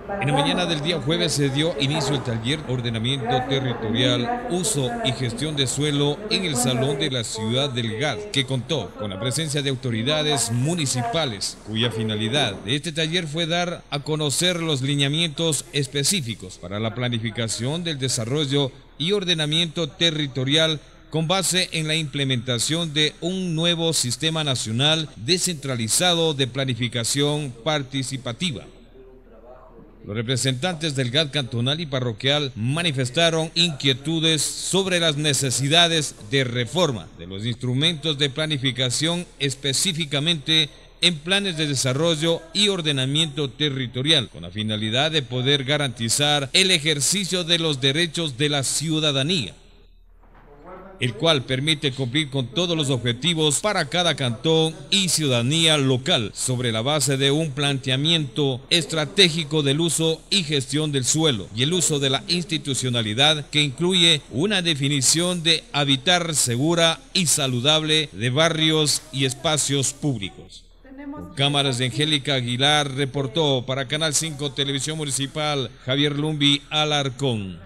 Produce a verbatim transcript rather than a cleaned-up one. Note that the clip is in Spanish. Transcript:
En la mañana del día jueves se dio inicio el taller Ordenamiento Territorial, Uso y Gestión de Suelo en el Salón de la Ciudad del G A D, que contó con la presencia de autoridades municipales, cuya finalidad de este taller fue dar a conocer los lineamientos específicos para la planificación del desarrollo y ordenamiento territorial con base en la implementación de un nuevo sistema nacional descentralizado de planificación participativa. Los representantes del G A D cantonal y parroquial manifestaron inquietudes sobre las necesidades de reforma de los instrumentos de planificación, específicamente en planes de desarrollo y ordenamiento territorial, con la finalidad de poder garantizar el ejercicio de los derechos de la ciudadanía, el cual permite cumplir con todos los objetivos para cada cantón y ciudadanía local, sobre la base de un planteamiento estratégico del uso y gestión del suelo y el uso de la institucionalidad, que incluye una definición de habitar segura y saludable de barrios y espacios públicos. Con cámaras de Angélica Aguilar, reportó para Canal cinco Televisión Municipal Javier Lumbi Alarcón.